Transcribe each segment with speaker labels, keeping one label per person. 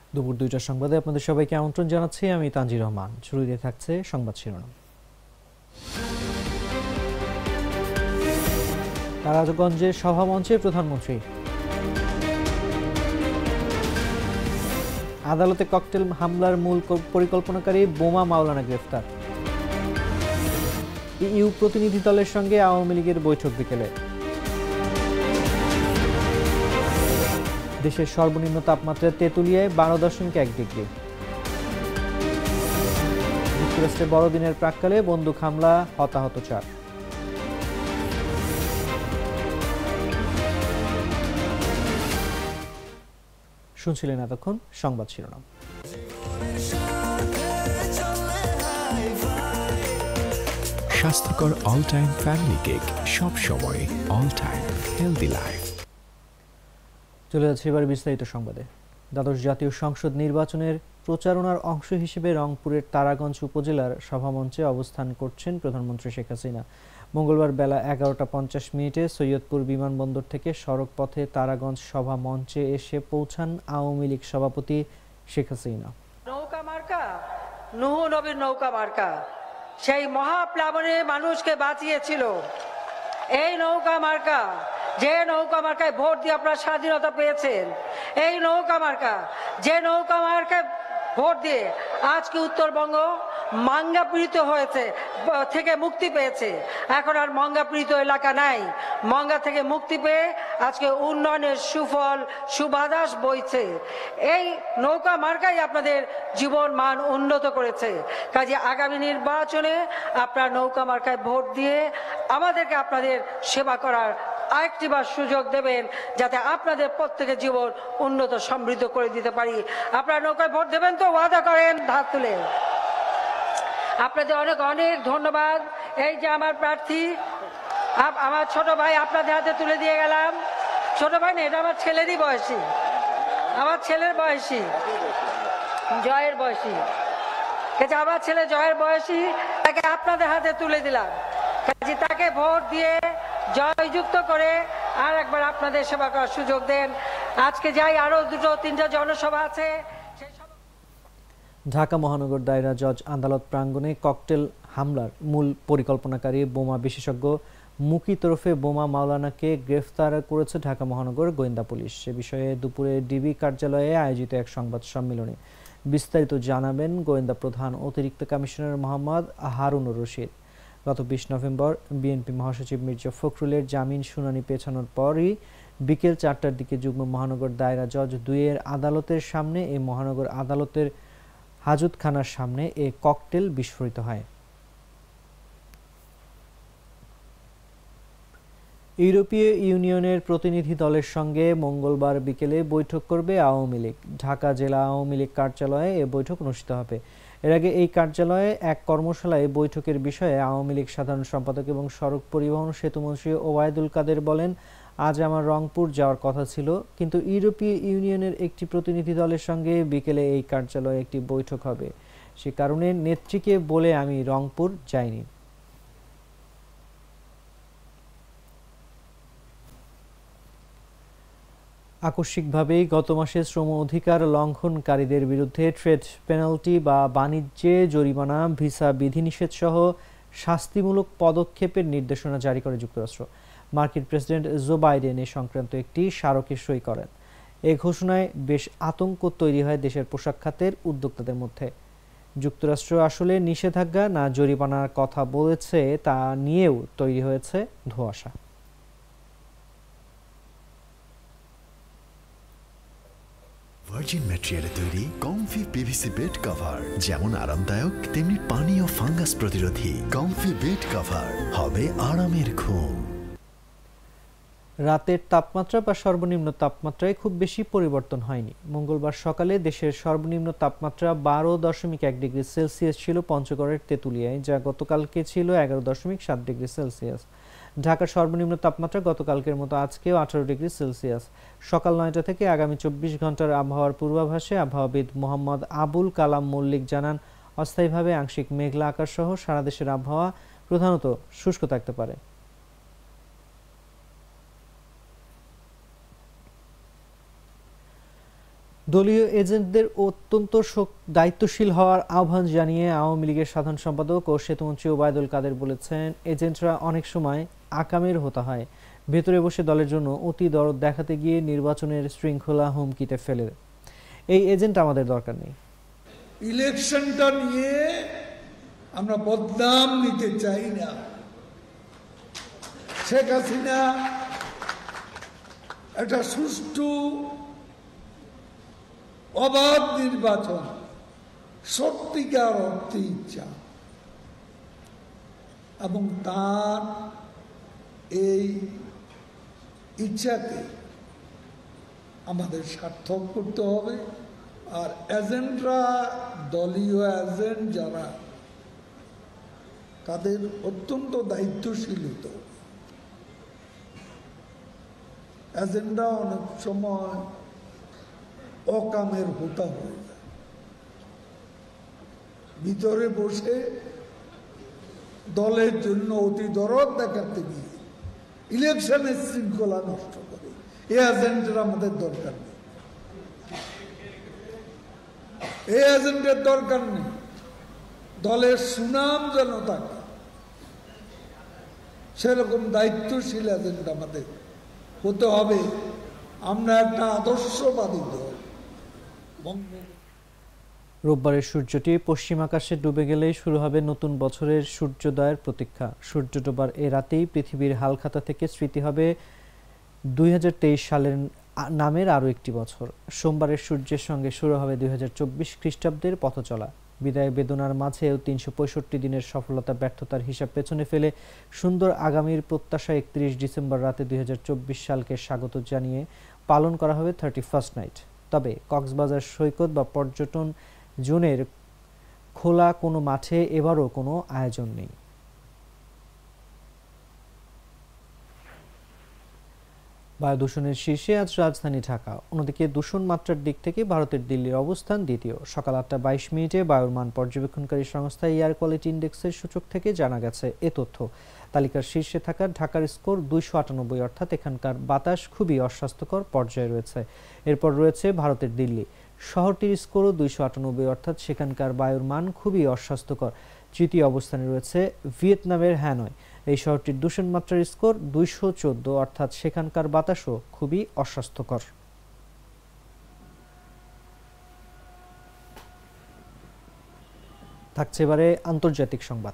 Speaker 1: দুপুর ২টার সংবাদে আপনাদের সবাইকে আমন্ত্রণ জানাচ্ছি। আমি তানজির রহমান। শুরুতে থাকছে সংবাদ শিরোনাম। নারায়ণগঞ্জে সভামঞ্চে প্রধানমন্ত্রী। আদালতে ককটেল হামলার মূল পরিকল্পনাকারী বোমা মাওলানা গ্রেফতার। ইইউ প্রতিনিধি দলের সঙ্গে আওয়ামী লীগের বৈঠক বিকেলে। দেশের সর্বনিম্ন তাপমাত্রা তেঁতুলিয়ায় 12.1 ডিগ্রি। যুক্তরাষ্ট্রে বড়দিনের প্রাক্কালে বন্দুক হামলা, হতাহত 4। শুনছিলেন এতক্ষণ সংবাদ শিরোনাম।
Speaker 2: স্বাস্থ্যকর অল টাইম ফ্যামিলি কেক, সব সময় অল টাইম হেলদি লাইফ।
Speaker 1: চলে যাচ্ছে এবার বিস্তারিত সংবাদে। দ্বাদশ জাতীয় সংসদ নির্বাচনের প্রচারণার অংশ হিসেবে রংপুরের তারাগঞ্জ উপজেলার সভামঞ্চে অবস্থান করছেন প্রধানমন্ত্রী শেখ হাসিনা। মঙ্গলবার বেলা 11:50 সৈয়দপুর বিমানবন্দর থেকে সড়ক পথে তারাগঞ্জ সভা মঞ্চে এসে পৌঁছান আওয়ামী লীগ সভাপতি শেখ হাসিনা।
Speaker 3: নৌকা মার্কা, নুহ নবীর নৌকা মার্কা সেই মহাপ্লাবনে মানুষকে বাঁচিয়েছিল। এই নৌকা মার্কা, যে নৌকা মার্কায় ভোট দিয়ে আপনারা স্বাধীনতা পেয়েছেন, এই নৌকা মার্কা, যে নৌকা মার্কায় ভোট দিয়ে আজকে উত্তরবঙ্গ মাঙ্গা পীড়িত হয়েছে থেকে মুক্তি পেয়েছে। এখন আর মঙ্গা পীড়িত এলাকা নাই। মঙ্গা থেকে মুক্তি পেয়ে আজকে উন্নয়নের সুফল সুবাতাস বইছে। এই নৌকা মার্কাই আপনাদের জীবন মান উন্নত করেছে। কাজে আগামী নির্বাচনে আপনারা নৌকা মার্কায় ভোট দিয়ে আমাদেরকে আপনাদের সেবা করার আরেকটিবার সুযোগ দেবেন, যাতে আপনাদের প্রত্যেকের জীবন উন্নত সমৃদ্ধ করে দিতে পারি। আপনারা নৌকায় ভোট দেবেন তো? ওয়াদা করেন হাত তুলে। আপনাদের অনেক অনেক ধন্যবাদ। এই যে আমার প্রার্থী, আমার ছোট ভাই আপনাদের হাতে তুলে দিয়ে গেলাম। ছোট ভাই না, এটা আমার ছেলেরই বয়সী, আমার ছেলের বয়সী, জয়ের বয়সী। আমার ছেলে জয়ের বয়সী, তাকে আপনাদের হাতে তুলে দিলাম। তাকে ভোট দিয়ে জয়যুক্ত করে আর একবার আপনাদের সেবা করার সুযোগ দেন। আজকে যাই, আরো 2-3টা জনসভা আছে।
Speaker 1: ঢাকা মহানগর দায়রা জজ আদালত প্রাঙ্গণে ককটেল হামলার মূল পরিকল্পনাকারী বোমা বিশেষজ্ঞ মুকি তরফে বোমা মাওলানাকে গ্রেফতার করেছে ঢাকা মহানগর গোয়েন্দা পুলিশ। সে বিষয়ে দুপুরে ডিবি কার্যালয়ে আয়োজিত এক সংবাদ সম্মেলনে বিস্তারিত জানাবেন গোয়েন্দা প্রধান অতিরিক্ত কমিশনার মোহাম্মদ হারুনুর রশিদ। গত 20 নভেম্বর বিএনপি মহাসচিব মির্জা ফখরুলের জামিন শুনানি পেছানোর পরই বিকেল 4টার দিকে যুগ্ম মহানগর দায়রা জজ 2-এর আদালতের সামনে এই মহানগর আদালতের হাজতখানার সামনে এ ককটেল বিস্ফোরিত হয়। ইউরোপীয় ইউনিয়নের প্রতিনিধি দলের সঙ্গে মঙ্গলবার বিকেলে বৈঠক করবে আওয়ামী লীগ। ঢাকা জেলা আওয়ামী লীগ কার্যালয়ে এ বৈঠক অনুষ্ঠিত হবে। এর আগে এই কার্যালয়ে এক কর্মশালায় বৈঠকের বিষয়ে আওয়ামী লীগ সাধারণ সম্পাদক এবং সড়ক পরিবহন সেতুমন্ত্রী ওবায়দুল কাদের বলেন, আজ আমার রংপুর যাওয়ার কথা ছিল, কিন্তু ইউরোপীয় ইউনিয়নের একটি প্রতিনিধি দলের সঙ্গে বিকেলে এই কার্যালয়ে একটি বৈঠক হবে। সে কারণে নেত্রীকে বলে আমি রংপুর যাইনি। আকস্মিকভাবেই গত মাসে শ্রম অধিকার লঙ্ঘনকারীদের বিরুদ্ধে ট্রেড পেনাল্টি বা বাণিজ্যে জরিমানা, ভিসা বিধিনিষেধ সহ শাস্তিমূলক পদক্ষেপের নির্দেশনা জারি করে যুক্তরাষ্ট্র। মার্কিন প্রেসিডেন্ট জো বাইডেন এ সংক্রান্ত একটি স্মারকে সই করেন। এই ঘোষণায় বেশ আতঙ্ক তৈরি হয় দেশের পোশাক খাতের উদ্যোক্তাদের মধ্যে। যুক্তরাষ্ট্র আসলে নিষেধাজ্ঞা না জরিমানার কথা বলেছে তা নিয়েও তৈরি হয়েছে ধোঁয়াশা।
Speaker 4: ভার্জিন ম্যাটেরিয়ালে তৈরি কমফি পিভিসি বেড কভার যেমন আরামদায়ক তেমনি পানি ও ফাঙ্গাস প্রতিরোধী। কমফি বেড কভার হবে আরামের ঘুম।
Speaker 1: রাতের তাপমাত্রা বা সর্বনিম্ন তাপমাত্রায় খুব বেশি পরিবর্তন হয়নি। মঙ্গলবার সকালে দেশের সর্বনিম্ন তাপমাত্রা 12.1 ডিগ্রি সেলসিয়াস ছিল পঞ্চগড়ের তেঁতুলিয়ায়, যা গতকালকে ছিল 11.7 ডিগ্রি সেলসিয়াস। ঢাকার সর্বনিম্ন তাপমাত্রা গতকালকের মতো আজকেও 18 ডিগ্রি সেলসিয়াস। সকাল 9টা থেকে আগামী 24 ঘন্টার আবহাওয়ার পূর্বাভাসে আবহাওয়াবিদ মোহাম্মদ আবুল কালাম মল্লিক জানান, অস্থায়ীভাবে আংশিক মেঘলা আকাশ সহ সারা দেশের আবহাওয়া প্রধানত শুষ্ক থাকতে পারে। দলীয় এজেন্টদের অত্যন্ত দায়িত্বশীল হওয়ার আহ্বান জানিয়ে আওয়ামী লীগের সাধারণ সম্পাদক ও সেতুমন্ত্রী ওবায়দুল কাদের বলেছেন, এজেন্টরা অনেক সময় আকামের হতে হয়, ভেতরে বসে দলের জন্য অতি দরদ দেখাতে গিয়ে নির্বাচনের শৃঙ্খলা হুমকিতে ফেলে। এই এজেন্ট আমাদের দরকার নেই।
Speaker 5: ইলেকশনটা নিয়ে আমরা বদনাম নিতে চাই না। শেখ হাসিনা একটা সুষ্ঠু অবাধ নির্বাচন সত্যিকার অর্থে ইচ্ছা এবং তার এই ইচ্ছাকে আমাদের সার্থক করতে হবে। আর এজেন্টরা, দলীয় এজেন্ট যারা, তাদের অত্যন্ত দায়িত্বশীল হতে হবে। এজেন্টরা অনেক সময় অকামের হোতা হয়ে যায়, ভিতরে বসে দলের জন্য অতি দরদ দেখাতে গিয়ে ইলেকশনের শৃঙ্খলা নষ্ট করে। এই এজেন্টের আমাদের দরকার নেই, এই এজেন্টের দরকার নেই। দলের সুনাম যেন থাকে সেরকম দায়িত্বশীল এজেন্ট আমাদের হতে হবে। আমরা একটা আদর্শবাদী দল।
Speaker 1: রোববারের সূর্যটি পশ্চিম আকাশে ডুবে গেলেই শুরু হবে নতুন বছরের সূর্যোদয়ের প্রতীক্ষা। সূর্য ডোবার এ রাতেই পৃথিবীর হালখাতা থেকে স্মৃতি হবে 2023 সালের নামের আরও একটি বছর। সোমবারের সূর্যের সঙ্গে শুরু হবে 2024 খ্রিস্টাব্দের পথচলা। বিদায় বেদনার মাঝেও 365 দিনের সফলতা ব্যর্থতার হিসাব পেছনে ফেলে সুন্দর আগামীর প্রত্যাশা 31 ডিসেম্বর রাতে 2024 সালকে স্বাগত জানিয়ে পালন করা হবে 31st নাইট। তবে কক্সবাজার সৈকত বা পর্যটন জোনের খোলা কোনো মাঠে এবারও কোনো আয়োজন নেই। বায়ু দূষণের শীর্ষে আজ রাজধানী ঢাকা। অন্যদিকে দূষণ মাত্রার দিক থেকে ভারতের দিল্লির অবস্থান দ্বিতীয়। সকাল 8:22 বায়ুর মান পর্যবেক্ষণকারী সংস্থা এয়ার কোয়ালিটি ইন্ডেক্সের সূচক থেকে জানা গেছে এ তথ্য। তালিকার শীর্ষে থাকা ঢাকার স্কোর 298, অর্থাৎ এখানকার বাতাস খুবই অস্বাস্থ্যকর পর্যায়ে রয়েছে। এরপর রয়েছে ভারতের দিল্লি, শহরটির স্কোরও 298, অর্থাৎ সেখানকার বায়ুর মান খুবই অস্বাস্থ্যকর। তৃতীয় অবস্থানে রয়েছে ভিয়েতনামের হ্যানয়। এই শহরটির দূষণ মাত্রার স্কোর 214, অর্থাৎ সেখানকার বাতাসও খুবই অস্বাস্থ্যকর। থাকছে এবারে আন্তর্জাতিক সংবাদ।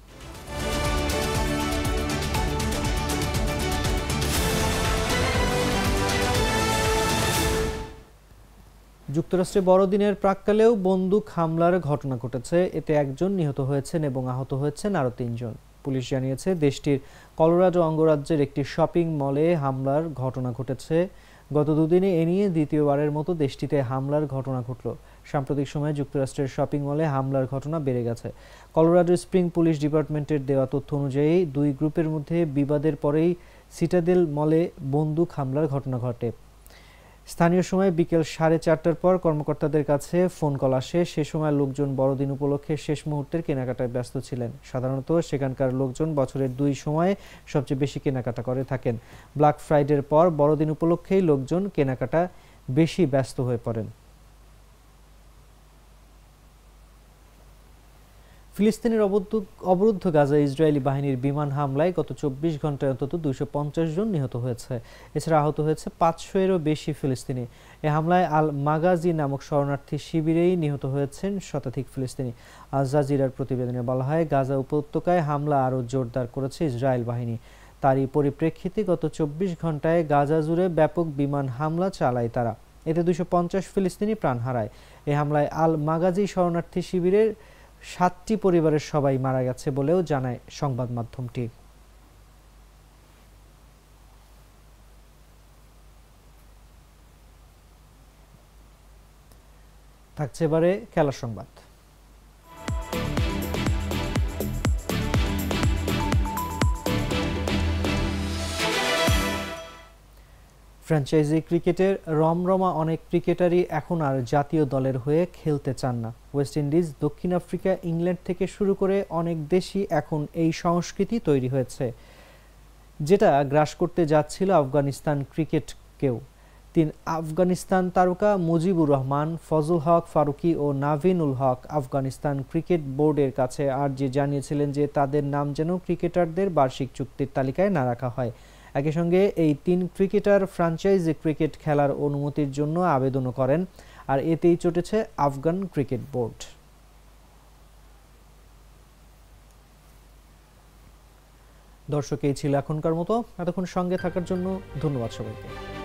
Speaker 1: যুক্তরাষ্ট্রে বড়দিনের প্রাক্কালেও বন্দুক হামলার ঘটনা ঘটেছে। এতে একজন নিহত হয়েছেন এবং আহত হয়েছেন আরও 3 জন। পুলিশ জানিয়েছে দেশটির কলোরাডো অঙ্গরাজ্যের একটি শপিং মলে হামলার ঘটনা ঘটেছে। গত দুদিনে এ নিয়ে দ্বিতীয়বারের মতো দেশটিতে হামলার ঘটনা ঘটল। সাম্প্রতিক সময়ে যুক্তরাষ্ট্রের শপিং মলে হামলার ঘটনা বেড়ে গেছে। কলোরাডো স্প্রিং পুলিশ ডিপার্টমেন্টের দেওয়া তথ্য অনুযায়ী দুই গ্রুপের মধ্যে বিবাদের পরেই সিটাডেল মলে বন্দুক হামলার ঘটনা ঘটে। স্থানীয় সময় বিকেল 4:30টার পর কর্মকর্তাদের কাছে ফোন কল আসে। সে সময় লোকজন বড়দিন উপলক্ষে শেষ মুহূর্তের কেনাকাটায় ব্যস্ত ছিলেন। সাধারণত সেখানকার লোকজন বছরের 2 সময়ে সবচেয়ে বেশি কেনাকাটা করে থাকেন। ব্ল্যাক ফ্রাইডের পর বড়দিন উপলক্ষেই লোকজন কেনাকাটা বেশি ব্যস্ত হয়ে পড়েন। ফিলিস্তিনের অবরুদ্ধ গাজায় ইসরায়েলি বাহিনীর বিমান হামলায় গত 24 ঘন্টায় অন্তত 250 জন নিহত হয়েছে। এছাড়া আহত হয়েছে 500-এরও বেশি ফিলিস্তিনি। এ হামলায় আল মাগাজি নামক শরণার্থী শিবিরেই নিহত হয়েছেন শতাধিক ফিলিস্তিনি। আল জাজিরার প্রতিবেদনে বলা হয়, গাজা উপত্যকায় হামলা আরও জোরদার করেছে ইসরায়েল বাহিনী। তারই পরিপ্রেক্ষিতে গত 24 ঘন্টায় গাজা জুড়ে ব্যাপক বিমান হামলা চালায় তারা। এতে 250 ফিলিস্তিনি প্রাণ হারায়। এ হামলায় আল মাগাজি শরণার্থী শিবিরের 7টি পরিবারের সবাই মারা গেছে বলেও জানায় সংবাদ মাধ্যমটি। থাকছে এবারে খেলার সংবাদ। ফ্র্যাঞ্চাইজি ক্রিকেটের রমরমা অনেক ক্রিকেটারই এখন আর জাতীয় দলের হয়ে খেলতে চান না। ওয়েস্ট ইন্ডিজ, দক্ষিণ আফ্রিকা, ইংল্যান্ড থেকে শুরু করে অনেক দেশই এখন এই সংস্কৃতি তৈরি হয়েছে, যেটা গ্রাস করতে যাচ্ছিল আফগানিস্তান ক্রিকেটকেও। 3 আফগানিস্তান তারকা মুজিবুর রহমান, ফজল হক ফারুকী ও নাভিনুল হক আফগানিস্তান ক্রিকেট বোর্ডের কাছে আর্জি জানিয়েছিলেন যে তাদের নাম যেন ক্রিকেটারদের বার্ষিক চুক্তির তালিকায় না রাখা হয়। একই সঙ্গে এই 3 ক্রিকেটার ফ্র্যাঞ্চাইজি ক্রিকেট খেলার অনুমতির জন্য আবেদনও করেন, আর এতেই চটেছে আফগান ক্রিকেট বোর্ড। দর্শক, এই ছিল এখনকার মতো। এতক্ষণ সঙ্গে থাকার জন্য ধন্যবাদ সবাইকে।